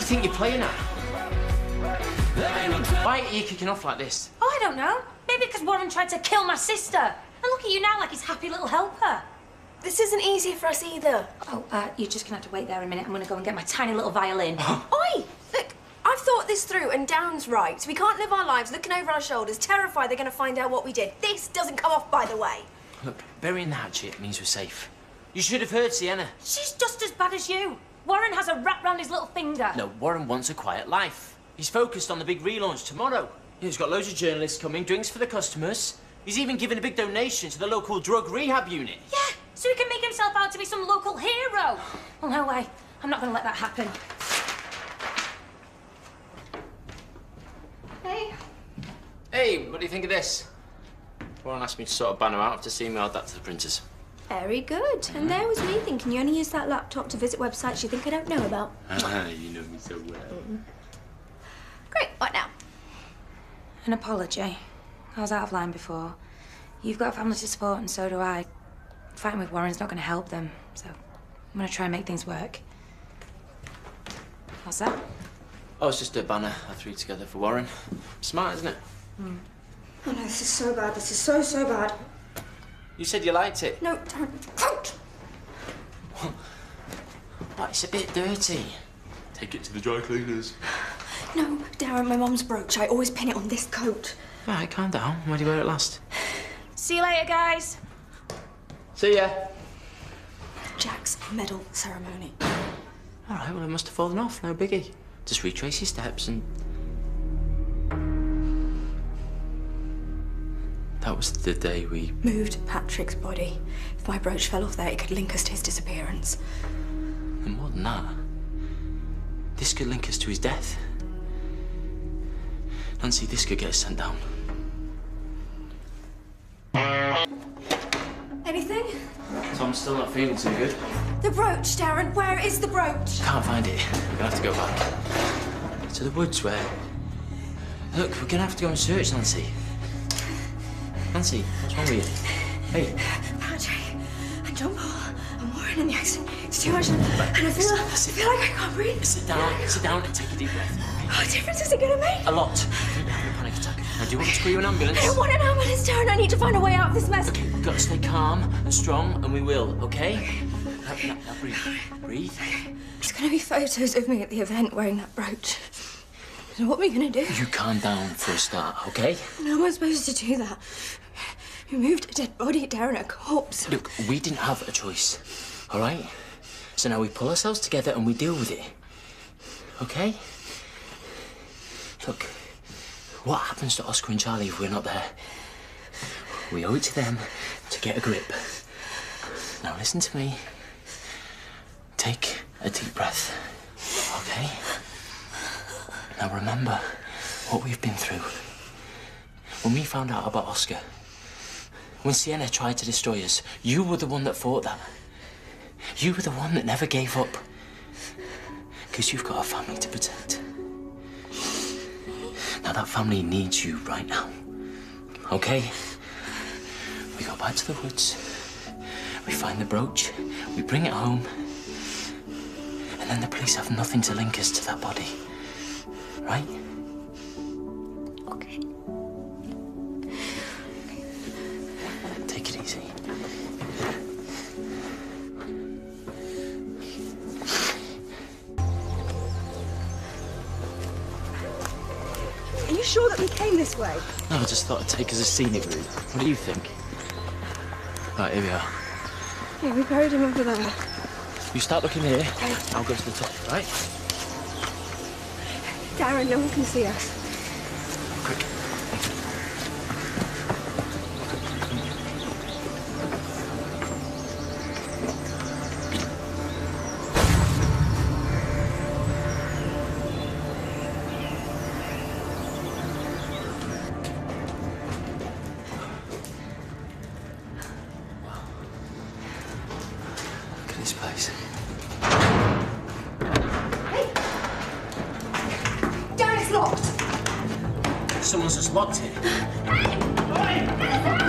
you think you're playing at? Why are you kicking off like this? Oh, I don't know. Maybe because Warren tried to kill my sister. And look at you now like his happy little helper. This isn't easy for us either. Oh, you're just gonna have to wait there a minute. I'm gonna go and get my tiny little violin. Oi! Look, I've thought this through and Darren's right. We can't live our lives looking over our shoulders, terrified they're gonna find out what we did. This doesn't come off, by the way. Look, burying the hatchet means we're safe. You should have heard Sienna. She's just as bad as you. Warren has a wrap round his little finger. No, Warren wants a quiet life. He's focused on the big relaunch tomorrow. He's got loads of journalists coming, drinks for the customers. He's even given a big donation to the local drug rehab unit. Yeah, so he can make himself out to be some local hero. Well, no way. I'm not going to let that happen. Hey. Hey, what do you think of this? Warren asked me to sort of ban her out after seeing me add that to the printers. Very good. And there was me thinking you only use that laptop to visit websites you think I don't know about. You know me so well. Great, what now? An apology. I was out of line before. You've got a family to support and so do I. Fighting with Warren's not going to help them, so I'm going to try and make things work. What's that? Oh, it's just a banner I threw together for Warren. Smart, isn't it? Oh no, this is so bad. This is so, so bad. You said you liked it. No, Darren, don't! What, it's a bit dirty. Take it to the dry cleaners. No, Darren, my mum's brooch. I always pin it on this coat. Right, calm down. Where do you wear it last? See you later, guys. See ya. Jack's medal ceremony. All right, well, it must have fallen off. No biggie. Just retrace your steps and... That was the day we... moved Patrick's body. If my brooch fell off there, it could link us to his disappearance. And more than that, this could link us to his death. Nancy, this could get us sent down. Anything? So I'm still not feeling too good. The brooch, Darren. Where is the brooch? Can't find it. We're gonna have to go back. To the woods where... Look, we're gonna have to go and search, Nancy. Nancy, what's wrong with you? Hey. Patrick and John Paul and Warren in the accident. It's too much and I feel like I can't breathe. Sit down and take a deep breath. What difference is it going to make? A lot. You're having a panic attack. Now, do you want me to call you an ambulance? I don't want an ambulance, Darren. I need to find a way out of this mess. Okay, we've got to stay calm and strong, and we will, okay? Now breathe. Breathe. There's going to be photos of me at the event wearing that brooch. So what are we going to do? You calm down for a start, okay? No one's supposed to do that. We moved a dead body, Darren, a corpse. Look, we didn't have a choice, all right? So now we pull ourselves together and we deal with it, okay? Look, what happens to Oscar and Charlie if we're not there? We owe it to them to get a grip. Now listen to me. Take a deep breath, okay? Now remember what we've been through. When we found out about Oscar, when Sienna tried to destroy us, you were the one that fought that. You were the one that never gave up. Because you've got a family to protect. Now that family needs you right now, okay? We go back to the woods, we find the brooch, we bring it home, and then the police have nothing to link us to that body, right? Okay. Take it easy. Are you sure that we came this way? No, I just thought I'd take us a scenic route. What do you think? Right, here we are. Yeah, we buried him over there. You start looking here, Okay. I'll go to the top, right? Darren, no one can see us. Quick. This place. Hey! Darren, it's locked! Someone's just locked it. Hey!